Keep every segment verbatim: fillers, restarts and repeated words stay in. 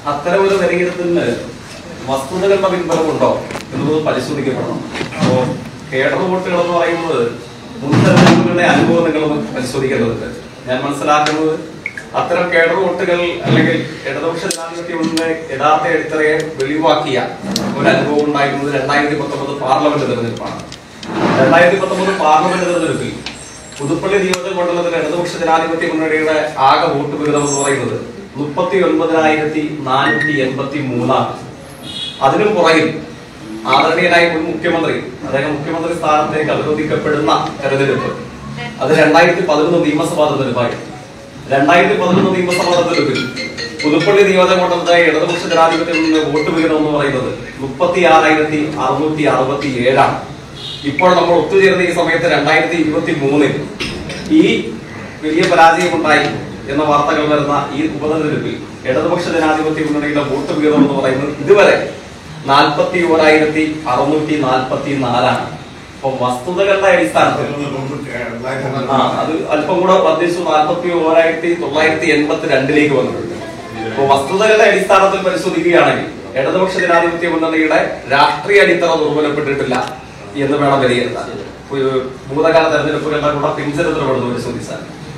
അത്തരം ഒരു വിലയിരുത്തലിന് വസ്തുതകളുടെ പിൻബലമുണ്ടോ എന്നത് പരിശോധിക്കപ്പെടണം. അപ്പോ കേഡർ വോട്ടുകൾ എന്ന് പറയുന്നത് മുൻതെരഞ്ഞെടുപ്പുകളുടെ അനുഭവം നിങ്ങൾ പരിശോധിക്കേണ്ടതുണ്ട്. ഞാൻ മനസ്സിലാക്കുന്നത് അത്തരം കേഡർ വോട്ടുകൾ അല്ലെങ്കിൽ ഇടതുപക്ഷ ജനാധിപത്യത്തിന്റെ യഥാർത്ഥ അടിത്തറയെ വെളിവാക്കിയ ഒരു അനുഭവം ഉണ്ടായിരുന്നത് രണ്ടായിരത്തി പത്തൊമ്പത് പാർലമെന്റ് തെരഞ്ഞെടുപ്പാണ്. രണ്ടായിരത്തി പത്തൊമ്പത് പാർലമെന്റ് തെരഞ്ഞെടുപ്പിൽ പുതുപ്പള്ളി നിയോജക മണ്ഡലത്തിലെ ഇടതുപക്ഷ ജനാധിപത്യ മുന്നണിയുടെ ആകെ വോട്ട് വിഹിതം എന്ന് പറയുന്നത് മുപ്പത്തി ഒൻപതിനായിരത്തി നാനൂറ്റി എൺപത്തി മൂന്നാണ്. അതിനും പുറകിൽ ആദരണീയനായ മുൻ മുഖ്യമന്ത്രി അദ്ദേഹം മുഖ്യമന്ത്രി സ്ഥാനത്തേക്ക് അവരോധിക്കപ്പെടുന്ന തെരഞ്ഞെടുപ്പ് അത് രണ്ടായിരത്തി പതിനൊന്ന് നിയമസഭാ തെരഞ്ഞെടുപ്പായിരുന്നു. രണ്ടായിരത്തി പതിനൊന്ന് നിയമസഭാ തെരഞ്ഞെടുപ്പിൽ പുതുപ്പള്ളി നിയോജക മണ്ഡലത്തിലെ ഇടതുപക്ഷ ജനാധിപത്യത്തിന്റെ വോട്ട് വിഹിതം എന്ന് പറയുന്നത് മുപ്പത്തി ആറായിരത്തി അറുന്നൂറ്റി അറുപത്തി ഏഴാണ്. ഇപ്പോൾ നമ്മൾ ഒത്തുചേർന്ന ഈ സമയത്ത് രണ്ടായിരത്തി ഇരുപത്തി മൂന്നിൽ ഈ വലിയ പരാജയമുണ്ടായി എന്ന വാർത്തകൾ വരുന്ന ഈ ഉപതെരഞ്ഞെടുപ്പിൽ ഇടതുപക്ഷ ജനാധിപത്യ മുന്നണിയുടെ വോട്ട് വിഹിതം എന്ന് പറയുന്നത് ഇതുവരെ നാൽപ്പത്തി ഓരായിരത്തി അറുന്നൂറ്റി നാൽപ്പത്തി നാലാണ്. അപ്പൊ വസ്തുതകളുടെ അടിസ്ഥാനത്തിൽ ആ അത് അല്പം കൂടെ വർദ്ധിച്ചു നാൽപ്പത്തി ഓരായിരത്തി തൊള്ളായിരത്തി എൺപത്തി രണ്ടിലേക്ക് വന്നിട്ടുണ്ട്. അപ്പൊ വസ്തുതകളുടെ അടിസ്ഥാനത്തിൽ പരിശോധിക്കുകയാണെങ്കിൽ ഇടതുപക്ഷ ജനാധിപത്യ മുന്നണിയുടെ രാഷ്ട്രീയ അടിത്തറ ദുർബലപ്പെട്ടിട്ടില്ല എന്ന് വേണം വിലയിരുത്താൻ. ഭൂതകാല തെരഞ്ഞെടുപ്പുകളുടെ കൂടെ പിൻചരിത്രപ്പെടുന്നു പരിശോധിച്ചാൽ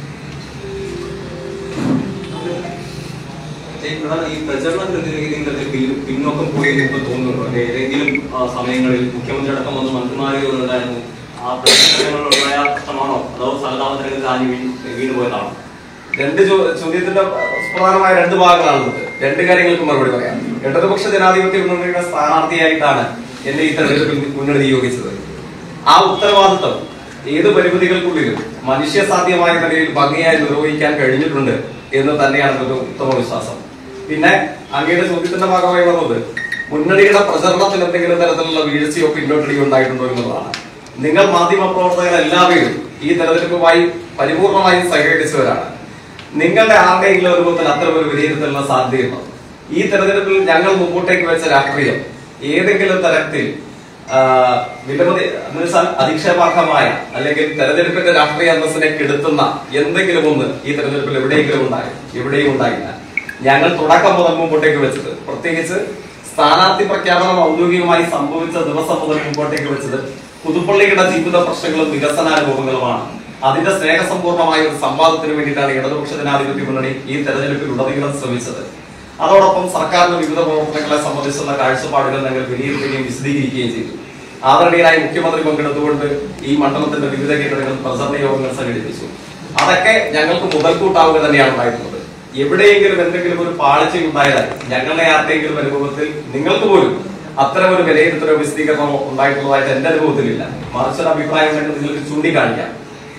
ഈ പ്രചരണ പ്രതിനിധികളിൽ പിന്നോക്കം പോയി ഇപ്പോൾ തോന്നുന്നുണ്ട്. ഏതെങ്കിലും സമയങ്ങളിൽ മുഖ്യമന്ത്രി അടക്കം വന്ന് മന്ത്രിമാരുണ്ടായിരുന്നു. ആ പ്രചരണങ്ങളുണ്ടായ പ്രശ്നമാണോ അതോ സഹതാപത്തിലേക്ക് കാഞ്ഞു വീണ് പോയതാണോ? രണ്ട് ചോദ്യത്തിന്റെ പ്രധാനമായ രണ്ട് ഭാഗങ്ങളാണുള്ളത്. രണ്ട് കാര്യങ്ങൾക്ക് മറുപടി പറയാം. ഇടതുപക്ഷ ജനാധിപത്യ മുന്നണിയുടെ സ്ഥാനാർത്ഥിയായിട്ടാണ് എന്നെ ഈ തെരഞ്ഞെടുപ്പിൽ മുന്നണി നിയോഗിച്ചത്. ആ ഉത്തരവാദിത്വം ഏത് പരിമിതികൾക്കുള്ളിലും മനുഷ്യസാധ്യമായ നിലയിൽ ഭംഗിയായി നിർവഹിക്കാൻ കഴിഞ്ഞിട്ടുണ്ട് എന്ന് തന്നെയാണ് ഒരു ഉത്തമ വിശ്വാസം. പിന്നെ അങ്ങയുടെ ചോദ്യത്തിന്റെ ഭാഗമായി വന്നത് മുന്നണിയുടെ പ്രചരണത്തിൽ എന്തെങ്കിലും തരത്തിലുള്ള വീഴ്ചയോ പിന്നോട്ടടിയോ ഉണ്ടായിട്ടുണ്ടോ എന്നുള്ളതാണ്. നിങ്ങൾ മാധ്യമ പ്രവർത്തകർ എല്ലാവരും ഈ തെരഞ്ഞെടുപ്പുമായി പരിപൂർണമായും സഹകരിച്ചവരാണ്. നിങ്ങളുടെ ആരുടെയെങ്കിലും രൂപത്തിൽ അത്തരം ഒരു വിലയിരുത്തലിന് സാധ്യതയുണ്ടോ? ഈ തെരഞ്ഞെടുപ്പിൽ ഞങ്ങൾ മുമ്പോട്ടേക്ക് വെച്ച രാഷ്ട്രീയം ഏതെങ്കിലും തരത്തിൽ വിലമതി എന്നുവെച്ചാൽ അധിക്ഷേപാർഹമായ അല്ലെങ്കിൽ തെരഞ്ഞെടുപ്പിന്റെ രാഷ്ട്രീയ അന്തസ്സിനെ കെടുത്തുന്ന എന്തെങ്കിലും ഒന്ന് ഈ തെരഞ്ഞെടുപ്പിൽ എവിടെയെങ്കിലും ഉണ്ടായി? എവിടെയും ഉണ്ടായില്ല. ഞങ്ങൾ തുടക്കം മുതൽ മുമ്പോട്ടേക്ക് വെച്ചത്, പ്രത്യേകിച്ച് സ്ഥാനാർത്ഥി പ്രഖ്യാപനം ഔദ്യോഗികമായി സംഭവിച്ച ദിവസം മുതൽ മുമ്പോട്ടേക്ക് വെച്ചത് പുതുപ്പള്ളിയുടെ ജീവിത പ്രശ്നങ്ങളും വികസനാനുഭവങ്ങളുമാണ്. അതിന്റെ സ്നേഹസമ്പൂർണമായ ഒരു സംവാദത്തിന് വേണ്ടിയിട്ടാണ് ഇടതുപക്ഷ ജനാധിപത്യ മുന്നണി ഈ തെരഞ്ഞെടുപ്പിൽ ഉടനീളം ശ്രമിച്ചത്. അതോടൊപ്പം സർക്കാരിന്റെ വിവിധ പ്രവർത്തനങ്ങളെ സംബന്ധിച്ചുള്ള കാഴ്ചപ്പാടുകൾ ഞങ്ങൾ വിലയിരുത്തുകയും വിശദീകരിക്കുകയും ചെയ്തു. ആദരണീയനായ മുഖ്യമന്ത്രി പങ്കെടുത്തുകൊണ്ട് ഈ മണ്ഡലത്തിന്റെ വിവിധ കേന്ദ്രങ്ങളിൽ പ്രചരണ യോഗങ്ങൾ സംഘടിപ്പിച്ചു. അതൊക്കെ ഞങ്ങൾക്ക് മുതൽക്കൂട്ടാവുക തന്നെയാണ് ഉണ്ടായിരുന്നത്. എവിടെയെങ്കിലും എന്തെങ്കിലും ഒരു പാളിച്ച ഉണ്ടായതായി ഞങ്ങളുടെ ആരുടെയെങ്കിലും അനുഭവത്തിൽ നിങ്ങൾക്ക് പോലും അത്തരം ഒരു വിലയിരുത്തലോ വിശദീകരണമോ ഉണ്ടായിട്ടുള്ളതായിട്ട് എന്റെ അനുഭവത്തിലില്ല. മറിച്ചൊരു അഭിപ്രായം ഉണ്ടെങ്കിൽ നിങ്ങൾക്ക് ചൂണ്ടിക്കാണിക്കാം.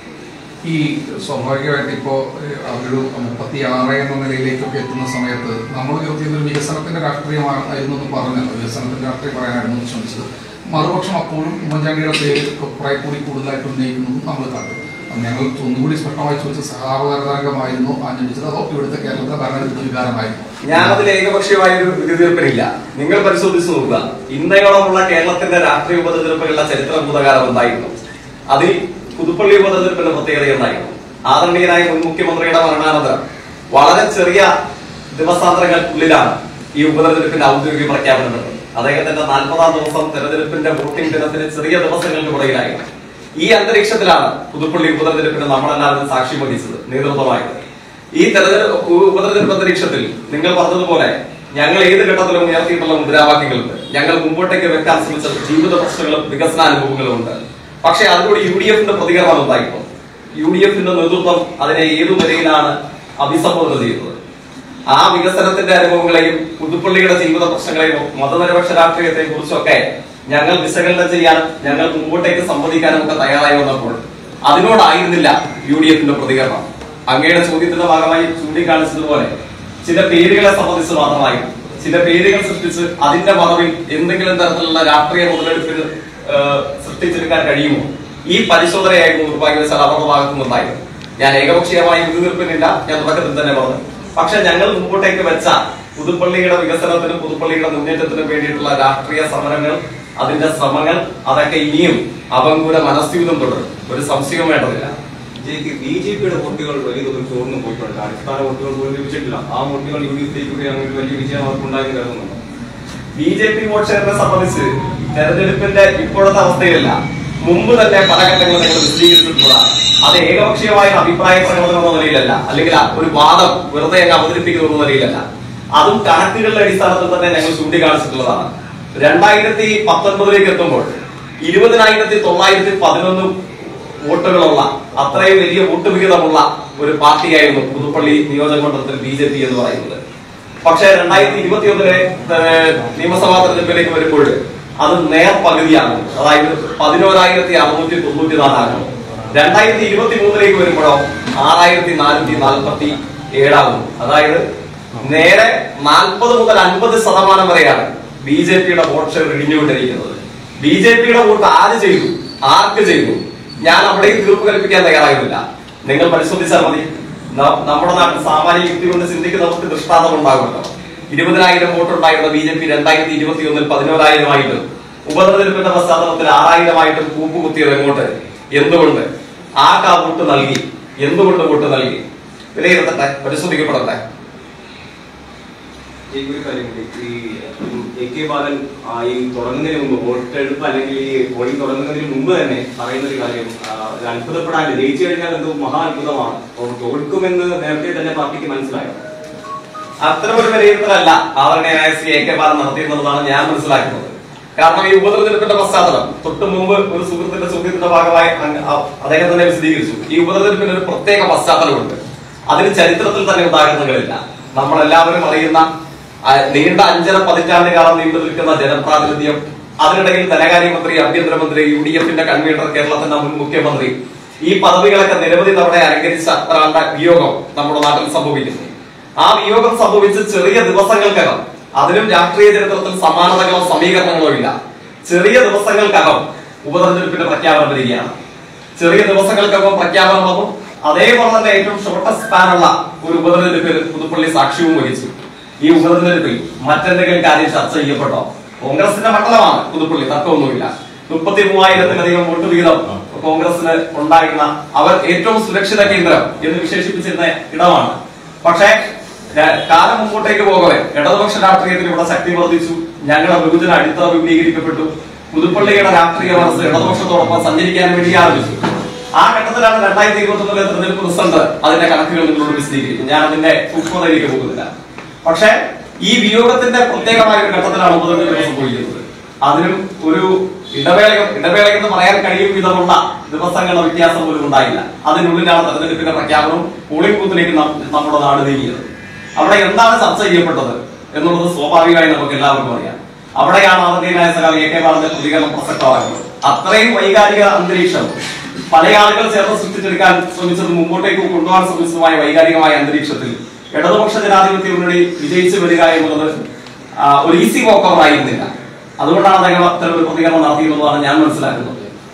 ഈ സ്വാഭാവികമായിട്ട് ഇപ്പോ ഒരു മുപ്പത്തി ആറ് എന്ന നിലയിലേക്കൊക്കെ എത്തുന്ന സമയത്ത് നമ്മൾ ചോദിച്ചത് വികസനത്തിന്റെ രാഷ്ട്രീയമായിരുന്നു എന്ന് പറഞ്ഞത്, വികസനത്തിന്റെ രാഷ്ട്രീയം പറയാനായിരുന്നു ശ്രമിച്ചത്. മറുപക്ഷം അപ്പോഴും ഉമ്മൻചാണ്ടിയുടെ പേര് കുറെ കൂടി കൂടുതലായിട്ട് ഉന്നയിക്കുന്നതും നമ്മൾ കണ്ടു. ഞങ്ങൾ ഒന്നുകൂടി സ്പഷ്ടമായി ചോദിച്ച സഹാപകരമായിരുന്നു ആഞ്ഞടിച്ചത് അതോ ഇവിടുത്തെ കേരളത്തിലെ ഭരണത്തിന്റെ വികാരമായിരുന്നു? ഞാനതിൽ ഏകപക്ഷീയമായ ഒരു വിധിതീർപ്പിനില്ല. നിങ്ങൾ പരിശോധിച്ചു നോക്കുക. ഇന്നയോളമുള്ള കേരളത്തിന്റെ രാഷ്ട്രീയ ഉപതെരഞ്ഞെടുപ്പുകളുടെ ചരിത്ര ഭൂതകാലം എന്തായിരുന്നു? അതിൽ പുതുപ്പള്ളി ഉപതെരഞ്ഞെടുപ്പിന്റെ പ്രത്യേകത എന്തായിരുന്നു? ആദരണീയനായ മുൻ മുഖ്യമന്ത്രിയുടെ മരണാനന്തരം വളരെ ചെറിയ ദിവസാന്തരങ്ങൾക്കുള്ളിലാണ് ഈ ഉപതെരഞ്ഞെടുപ്പിന്റെ ഔദ്യോഗിക പ്രഖ്യാപനം നടന്നത്. അദ്ദേഹത്തിന്റെ നാൽപ്പതാം ദിവസം തെരഞ്ഞെടുപ്പിന്റെ വോട്ടിംഗ് ദിനത്തിന് ചെറിയ ദിവസങ്ങൾക്ക് പുറകിലായിരുന്നു. ഈ അന്തരീക്ഷത്തിലാണ് പുതുപ്പള്ളി ഉപതെരഞ്ഞെടുപ്പിന് നമ്മളെല്ലാവരും സാക്ഷ്യം വഹിച്ചത്, നേതൃത്വമായത്. ഈ തെരഞ്ഞെടുപ്പ് ഉപതെരഞ്ഞെടുപ്പ് അന്തരീക്ഷത്തിൽ നിങ്ങൾ പറഞ്ഞതുപോലെ ഞങ്ങൾ ഏത് ഘട്ടത്തിലും ഉയർത്തിയിട്ടുള്ള മുദ്രാവാക്യങ്ങളുണ്ട്. ഞങ്ങൾ മുമ്പോട്ടേക്ക് വെക്കാൻ ശ്രമിച്ച ജീവിത പ്രശ്നങ്ങളും വികസനാനുഭവങ്ങളും ഉണ്ട്. പക്ഷെ അതിലൂടെ യു ഡി എഫിന്റെ പ്രതികരണം ഉണ്ടായിരുന്നു. യു ഡി എഫിന്റെ നേതൃത്വം അതിനെ ഏതു നിലയിലാണ് അഭിസംബോധന ചെയ്യുന്നത്? ആ വികസനത്തിന്റെ അനുഭവങ്ങളെയും പുതുപ്പള്ളിയുടെ ജീവിത പ്രശ്നങ്ങളെയും മതനിരപക്ഷ രാഷ്ട്രീയത്തെ കുറിച്ചൊക്കെ ഞങ്ങൾ വിശകലനം ചെയ്യാനും ഞങ്ങൾ മുമ്പോട്ടേക്ക് സംവദിക്കാനും ഒക്കെ തയ്യാറായി വന്നപ്പോൾ അതിനോടായിരുന്നില്ല യു ഡി എഫിന്റെ പ്രതികരണം. അങ്ങയുടെ ചോദ്യത്തിന്റെ ഭാഗമായി ചൂണ്ടിക്കാണിച്ചതുപോലെ ചില പേരുകളെ സംബന്ധിച്ച് മാത്രമായിരുന്നു. ചില പേരുകൾ സൃഷ്ടിച്ച് അതിന്റെ മറവിൽ എന്തെങ്കിലും തരത്തിലുള്ള രാഷ്ട്രീയ മുതലെടുപ്പിന് സൃഷ്ടിച്ചെടുക്കാൻ കഴിയുമോ? ഈ പരിശോധനയായിരുന്നു നിർഭാഗ്യവശാൽ അവരുടെ ഭാഗത്തു നിന്നുണ്ടായിരുന്നു. ഞാൻ ഏകപക്ഷീയമായി വിധിതീർപ്പിനില്ല, ഞാൻ തുടക്കത്തിൽ തന്നെ പറഞ്ഞു. പക്ഷെ ഞങ്ങൾ മുമ്പോട്ടേക്ക് വെച്ച പുതുപ്പള്ളിയുടെ വികസനത്തിനും പുതുപ്പള്ളിയുടെ മുന്നേറ്റത്തിനും വേണ്ടിയിട്ടുള്ള രാഷ്ട്രീയ സമരങ്ങൾ, അതിന്റെ ശ്രമങ്ങൾ, അതൊക്കെ ഇനിയും അവങ്കൂല മനസ്യൂതം തുടരും. ഒരു സംശയവും വേണ്ടതില്ല. വിജയ്ക്ക് ബി ജെ പിയുടെ വോട്ടുകൾ വലിയ തോതിൽ ചോർന്നു പോയിട്ടുണ്ട്. അടിസ്ഥാന വോട്ടുകൾ പോലും ലഭിച്ചിട്ടില്ല. ആ വോട്ടുകൾ യു ഡി എഫിലേക്ക് കൂടി അങ്ങനെ വലിയ വിജയം അവർക്കുണ്ടായി കരുതുന്നുണ്ട്. ബി ജെ പി വോട്ട് ഷെയറിനെ സംബന്ധിച്ച് തെരഞ്ഞെടുപ്പിന്റെ ഇപ്പോഴത്തെ അവസ്ഥയിലല്ല, മുമ്പ് തന്നെ പല ഘട്ടങ്ങളിൽ നിങ്ങൾ വിശദീകരിച്ചിട്ടുള്ളതാണ്. അത് ഏകപക്ഷീയമായ അഭിപ്രായ പ്രകടനം എന്ന നിലയിലല്ല, അല്ലെങ്കിൽ ഒരു വാദം വെറുതെ അങ്ങ് അവതരിപ്പിക്കുന്ന നിലയിലല്ല, അതും കണക്കുകളുടെ അടിസ്ഥാനത്തിൽ തന്നെ ഞങ്ങൾ ചൂണ്ടിക്കാണിച്ചിട്ടുള്ളതാണ്. രണ്ടായിരത്തി പത്തൊൻപതിലേക്ക് എത്തുമ്പോൾ ഇരുപതിനായിരത്തി തൊള്ളായിരത്തി പതിനൊന്ന് വോട്ടുകളുള്ള അത്രയും വലിയ വോട്ട് വിഹിതമുള്ള ഒരു പാർട്ടിയായിരുന്നു പുതുപ്പള്ളി നിയോജക മണ്ഡലത്തിൽ ബി ജെ പി എന്ന് പറയുന്നത്. പക്ഷേ രണ്ടായിരത്തി ഇരുപത്തി ഒന്നിലെ നിയമസഭാ തെരഞ്ഞെടുപ്പിലേക്ക് വരുമ്പോൾ അത് നേർ പകുതിയാണ്, അതായത് പതിനോരായിരത്തി അറുന്നൂറ്റി തൊണ്ണൂറ്റി നാലാകും. രണ്ടായിരത്തി ഇരുപത്തി മൂന്നിലേക്ക് വരുമ്പോഴോ ആറായിരത്തി നാനൂറ്റി നാൽപ്പത്തി ഏഴാകുന്നു. അതായത് നേരെ നാൽപ്പത് മുതൽ അൻപത് ശതമാനം വരെയാണ് ബി ജെ പിയുടെ വോട്ട് ഷെയർ ഇടിഞ്ഞുകൊണ്ടിരിക്കുന്നത്. ബി ജെ പിയുടെ വോട്ട് ആര് ചെയ്തു, ആർക്ക് ചെയ്തു, ഞാൻ അവിടേക്ക് തീർപ്പ് കൽപ്പിക്കാൻ തയ്യാറായിരുന്നില്ല. നിങ്ങൾ പരിശോധിച്ചാൽ മതി. നമ്മുടെ നാട്ടിൽ സാമാന്യ യുക്തി കൊണ്ട് ചിന്തിക്കുന്നവർക്ക് ദൃഷ്ടാന്തം ഉണ്ടാകുമല്ലോ. ഇരുപതിനായിരം വോട്ടുണ്ടായിരുന്ന ബി ജെ പി രണ്ടായിരത്തി ഇരുപത്തി ഒന്നിൽ പതിനോരായിരമായിട്ടും ഉപതെരഞ്ഞെടുപ്പിന്റെ പശ്ചാത്തലത്തിൽ ആറായിരമായിട്ടും കൂപ്പുകുത്തിയത് എങ്ങോട്ട്, എന്തുകൊണ്ട്, ആർക്ക് ആ വോട്ട് നൽകി, എന്തുകൊണ്ട് വോട്ട് നൽകി, വിലയിരുത്തട്ടെ, പരിശോധിക്കപ്പെടട്ടെ. ഈ ഒരു കാര്യം ഈ എ കെ ബാലൻ ഈ തുടങ്ങുന്നതിന് മുമ്പ് വോട്ടെടുപ്പ് അല്ലെങ്കിൽ ഈ പോളിംഗ് തുടങ്ങുന്നതിന് മുമ്പ് തന്നെ പറയുന്ന ഒരു കാര്യം, അത്ഭുതപ്പെടാൻ ജയിച്ചു കഴിഞ്ഞാൽ എന്തോ മഹാ അത്ഭുതമാണ്, തോൽക്കുമെന്ന് നേരത്തെ തന്നെ പാർട്ടിക്ക് മനസ്സിലായോ? അത്തരമൊരു വിലയിരുത്തലല്ല ആദരണീയനായ ശ്രീ എ കെ ബാലൻ നടത്തിയിരുന്നതാണ് ഞാൻ മനസ്സിലാക്കുന്നത്. കാരണം ഈ ഉപതെരഞ്ഞെടുപ്പിന്റെ പശ്ചാത്തലം തൊട്ട് മുമ്പ് ഒരു സുഹൃത്തിന്റെ ചോദ്യത്തിന്റെ ഭാഗമായി അദ്ദേഹം തന്നെ വിശദീകരിച്ചു. ഈ ഉപതെരഞ്ഞെടുപ്പിന് ഒരു പ്രത്യേക പശ്ചാത്തലമുണ്ട്. അതിന് ചരിത്രത്തിൽ തന്നെ ഉദാഹരണങ്ങളില്ല. നമ്മളെല്ലാവരും അറിയുന്ന നീണ്ട അഞ്ചര പതിറ്റാണ്ട് കാലം നീണ്ടു നിൽക്കുന്ന ജനപ്രാതിനിധ്യം, അതിനിടയിൽ ധനകാര്യമന്ത്രി, ആഭ്യന്തരമന്ത്രി, യു ഡി എഫിന്റെ കൺവീനർ, കേരളത്തിന്റെ മുൻ മുഖ്യമന്ത്രി, ഈ പദവികളൊക്കെ നിരവധി തവണ അലങ്കരിച്ച ഒരാളുടെ വിയോഗം നമ്മുടെ നാട്ടിൽ സംഭവിക്കുന്നു. ആ വിയോഗം സംഭവിച്ച് ചെറിയ ദിവസങ്ങൾക്കകം, അതിനും രാഷ്ട്രീയ ചരിത്രത്തിൽ സമാനതകളോ സമീകരണങ്ങളോ ഇല്ല, ചെറിയ ദിവസങ്ങൾക്കകം ഉപതെരഞ്ഞെടുപ്പിന്റെ പ്രഖ്യാപനം വരികയാണ്. ചെറിയ ദിവസങ്ങൾക്കകം പ്രഖ്യാപനം വന്നു. അതേപോലെ തന്നെ ഏറ്റവും ഷോർട്ടസ്റ്റ് സ്പാനുള്ള ഒരു ഉപതെരഞ്ഞെടുപ്പിൽ പുതുപ്പള്ളി സാക്ഷ്യവും വഹിച്ചു. ഈ ഉപതെരഞ്ഞെടുപ്പിൽ മറ്റെന്തെങ്കിലും കാര്യം ചർച്ച ചെയ്യപ്പെട്ടോ? കോൺഗ്രസിന്റെ മണ്ഡലമാണ് പുതുപ്പള്ളി, തർക്കമൊന്നുമില്ല. മുപ്പത്തി മൂവായിരത്തിലധികം വോട്ട് വീതം കോൺഗ്രസിന് ഉണ്ടായിരുന്ന, അവർ ഏറ്റവും സുരക്ഷിത കേന്ദ്രം എന്ന് വിശേഷിപ്പിച്ചിരുന്ന ഇടമാണ്. പക്ഷേ കാലം മുമ്പോട്ടേക്ക് പോകവേ ഇടതുപക്ഷ രാഷ്ട്രീയത്തിൽ ഇവിടെ ശക്തി വർദ്ധിച്ചു. ഞങ്ങളുടെ വിഭജന അടിത്തറ വിപുലീകരിക്കപ്പെട്ടു. പുതുപ്പള്ളിയുടെ രാഷ്ട്രീയ മനസ്സ് ഇടതുപക്ഷത്തോടൊപ്പം സഞ്ചരിക്കാൻ വേണ്ടി ആരംഭിച്ചു. ആ ഘട്ടത്തിലാണ് രണ്ടായിരത്തി ഇരുപത്തി ഒന്നിലെ തെരഞ്ഞെടുപ്പ് റിസൾട്ട് അതിന്റെ കണക്കുകൾ നിങ്ങളോട് വിശദീകരിക്കും. ഞാൻ അതിന്റെ സൂക്ഷ്മതയിലേക്ക് പോകുന്നില്ല. പക്ഷെ ഈ വിയോഗത്തിന്റെ പ്രത്യേകമായ ഒരു ഘട്ടത്തിലാണ് ഉപതെരഞ്ഞെടുപ്പ് സംഭവിക്കുന്നത്. അതിനും ഒരു ഇടവേള ഇടവേള എന്ന് പറയാൻ കഴിയും വിധമുള്ള ദിവസങ്ങളുടെ വ്യത്യാസം പോലും ഉണ്ടായില്ല. അതിനുള്ളിലാണ് തെരഞ്ഞെടുപ്പിന്റെ പ്രഖ്യാപനവും പോളിംഗ് ബൂത്തിലേക്ക് നമ്മുടെ നാട് നീങ്ങിയത്. അവിടെ എന്താണ് ചർച്ച ചെയ്യപ്പെട്ടത് എന്നുള്ളത് സ്വാഭാവികമായി നമുക്ക് എല്ലാവർക്കും അറിയാം. അവിടെയാണ് ആദ്യനായ സഖാവ് എ കെ ബാലന്റെ പ്രതികരണം പ്രസക്തമാകുന്നത്. അത്രയും വൈകാരിക അന്തരീക്ഷം പല ആളുകൾ ചേർന്ന് സൃഷ്ടിച്ചെടുക്കാൻ ശ്രമിച്ചത്, മുമ്പോട്ടേക്ക് കൊണ്ടുപോകാൻ ശ്രമിച്ചതുമായ വൈകാരികമായ അന്തരീക്ഷത്തിൽ ഇടതുപക്ഷ ജനാധിപത്യ മുന്നണി വിജയിച്ചു വരിക എന്നുള്ളത് ഒരു ഈസി വോക്കർ ആയിരുന്നില്ല. അതുകൊണ്ടാണ് അദ്ദേഹം അത്തരം ഒരു പ്രതികരണം നടത്തിയെന്നുള്ളതാണ് ഞാൻ മനസ്സിലാക്കുന്നത്.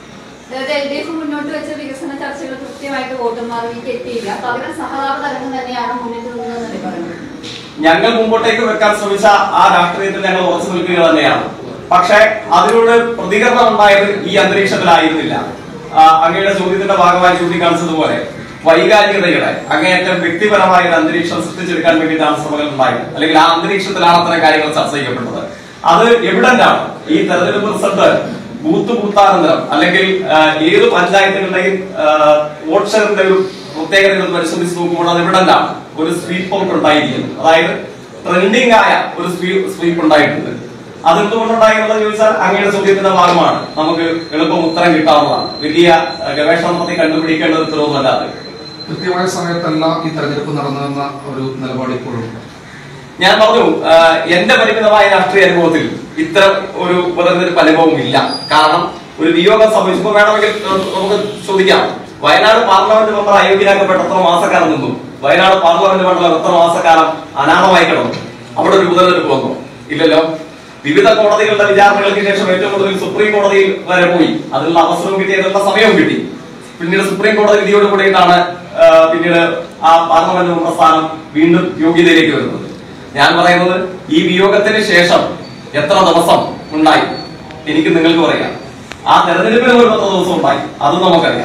എൽ ഡി എഫ് മുന്നോട്ട് വെച്ച വികസന ചർച്ചകൾ കൃത്യമായിട്ട് വോട്ടർമാരിലേക്ക് എത്തിയില്ല. പകരം സഹതാപ തരംഗം തന്നെയാണ് മുന്നിട്ട് നിന്നതെന്ന് പറയുന്നത്. ഞങ്ങൾ മുമ്പോട്ടേക്ക് വെക്കാൻ ശ്രമിച്ച ആ രാഷ്ട്രീയത്തിൽ ഞങ്ങൾ ഉറച്ചു നിൽക്കുക തന്നെയാണ്. പക്ഷെ അതിനോട് പ്രതികരണം ഉണ്ടായത് ഈ അന്തരീക്ഷത്തിലായിരുന്നില്ല. അങ്ങയുടെ ചോദ്യത്തിന്റെ ഭാഗമായി ചൂണ്ടിക്കാണിച്ചതുപോലെ വൈകാരികതയുടെ അങ്ങേയറ്റം വ്യക്തിപരമായ ഒരു അന്തരീക്ഷം സൃഷ്ടിച്ചെടുക്കാൻ വേണ്ടിയിട്ടാണ് ശ്രമങ്ങൾ ഉണ്ടായത്. അല്ലെങ്കിൽ ആ അന്തരീക്ഷത്തിലാണ് അത്തരം കാര്യങ്ങൾ ചർച്ച ചെയ്യപ്പെട്ടത്. അത് എവിഡന്റ് ആണ്. ഈ തെരഞ്ഞെടുപ്പ് റിസൾട്ട് ബൂത്ത് ബൂത്താനന്തരം അല്ലെങ്കിൽ ഏത് പഞ്ചായത്തുകളുടെയും വോട്ട് ഷെയറിന്റെ ഒരു പ്രത്യേകതകൾ പരിശോധിച്ച് നോക്കുമ്പോൾ അത് എവിഡന്റ് ആണ്. ഒരു സ്വീപ്പ് ഔട്ട് ഉണ്ടായിരിക്കുന്നു. അതായത് ട്രെൻഡിംഗ് ആയ ഒരു സ്വീപ്പ് ഉണ്ടായിട്ടുണ്ട്. അതെന്തുകൊണ്ടുണ്ടായിരുന്നത് ചോദിച്ചാൽ അങ്ങയുടെ ചോദ്യത്തിന്റെ ഭാഗമാണ്. നമുക്ക് എളുപ്പം ഉത്തരം കിട്ടാവുന്നതാണ്. വലിയ ഗവേഷണം നടത്തി കണ്ടുപിടിക്കേണ്ട ഉത്തരവൊന്നുമല്ലാതെ കൃത്യമായ സമയത്തല്ല ഈ തെരഞ്ഞെടുപ്പ് നടന്നതെന്ന ഒരു നിലപാട് ഇപ്പോഴും ഞാൻ പറഞ്ഞു. എന്റെ പരിമിതമായ രാഷ്ട്രീയ അനുഭവത്തിൽ ഇത്തരം ഒരു ഉപതെരഞ്ഞെടുപ്പ് അനുഭവം ഇല്ല. കാരണം ഒരു വിയോഗം സംഭവിച്ചപ്പോൾ വേണമെങ്കിൽ നമുക്ക് ചോദിക്കാം, വയനാട് പാർലമെന്റ് മെമ്പർ അയോഗ്യനാക്കപ്പെട്ട എത്ര മാസക്കാലം നിന്നു? വയനാട് പാർലമെന്റ് മണ്ഡലം എത്ര മാസക്കാലം അനാഥമായി കിടന്നു? അവിടെ ഒരു ഉപതെരഞ്ഞെടുപ്പ് വന്നു? ഇല്ലല്ലോ. വിവിധ കോടതികളുടെ വിചാരണകൾക്ക് ശേഷം ഏറ്റവും കൂടുതൽ സുപ്രീം കോടതിയിൽ വരെ പോയി. അതിനുള്ള അവസരവും കിട്ടി, അതിനുള്ള സമയവും കിട്ടി. പിന്നീട് സുപ്രീം കോടതി വിധിയോട് കൂടിയിട്ടാണ് പിന്നീട് ആ പാർലമെന്റ് മെമ്പർ സ്ഥാനം വീണ്ടും യോഗ്യതയിലേക്ക് വരുന്നത്. ഞാൻ പറയുന്നത് ഈ വിയോഗത്തിന് ശേഷം എത്ര ദിവസം ഉണ്ടായി എനിക്ക് നിങ്ങൾക്ക് പറയാം. ആ തെരഞ്ഞെടുപ്പിന് ഒരു പത്ത് ദിവസം ഉണ്ടായി, അതും നമുക്കറിയാം.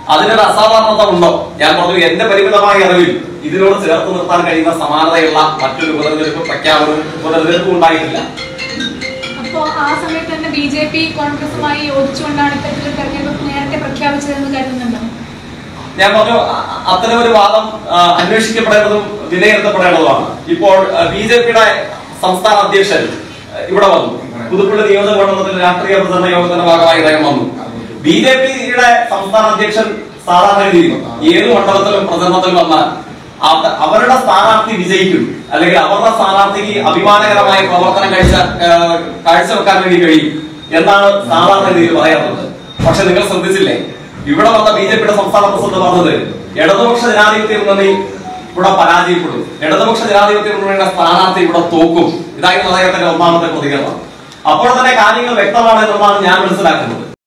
അതിനൊരു അസാധാരണത ഉണ്ടോ? ഞാൻ പറഞ്ഞു എന്റെ പരിമിതമായ അറിവിൽ ഇതിനോട് ചേർത്ത് നിർത്താൻ കഴിയുന്ന സമാനതയുള്ള മറ്റൊരു ഉപതെരഞ്ഞെടുപ്പ് പ്രഖ്യാപനവും ഉപതെരഞ്ഞെടുപ്പും ഉണ്ടായിട്ടില്ല. അപ്പോ ആ സമയത്ത് തന്നെ ബി ജെ പി കോൺഗ്രസുമായി യോജിച്ചുകൊണ്ടാണ് ഇത്തരത്തിലൊരു തെരഞ്ഞെടുപ്പ് നേരത്തെ പ്രഖ്യാപിച്ചതെന്ന് കരുതുന്നുണ്ടോ? ഞാൻ പറഞ്ഞു അത്തരം ഒരു വാദം അന്വേഷിക്കപ്പെടേണ്ടതും വിലയിരുത്തപ്പെടേണ്ടതുമാണ്. ഇപ്പോൾ ബി ജെ പിയുടെ സംസ്ഥാന അധ്യക്ഷൻ ഇവിടെ വന്നു. പുതുപ്പള്ളി നിയോജക മണ്ഡലത്തിലെ രാഷ്ട്രീയ പ്രചരണ യോഗത്തിന്റെ ഭാഗമായി അദ്ദേഹം വന്നു. ബി ജെ പിയുടെ സംസ്ഥാന അധ്യക്ഷൻ സാധാരണ രീതിയിൽ ഏത് മണ്ഡലത്തിലും പ്രചരണത്തിൽ വന്നാൽ അവരുടെ സ്ഥാനാർത്ഥി വിജയിക്കും, അല്ലെങ്കിൽ അവരുടെ സ്ഥാനാർത്ഥിക്ക് അഭിമാനകരമായ പ്രവർത്തനം കാഴ്ച കാഴ്ചവെക്കാൻ വേണ്ടി കഴിയും എന്നാണ് സാധാരണ രീതിയിൽ പറയാറുള്ളത്. പക്ഷെ നിങ്ങൾ ശ്രദ്ധിച്ചില്ലേ, ഇവിടെ വന്ന ബി ജെ പിയുടെ സംസ്ഥാന പ്രസിഡന്റ് പറഞ്ഞത് ഇടതുപക്ഷ ജനാധിപത്യ മുന്നണി ഇവിടെ പരാജയപ്പെടും, ഇടതുപക്ഷ ജനാധിപത്യ മുന്നണിയുടെ സ്ഥാനാർത്ഥി ഇവിടെ തോക്കും. ഇതായിരുന്നു അദ്ദേഹത്തിന്റെ ഒന്നാമത്തെ പ്രതികരണം. അപ്പോൾ തന്നെ കാര്യങ്ങൾ വ്യക്തമാണ് എന്നുള്ളതാണ് ഞാൻ മനസ്സിലാക്കുന്നത്.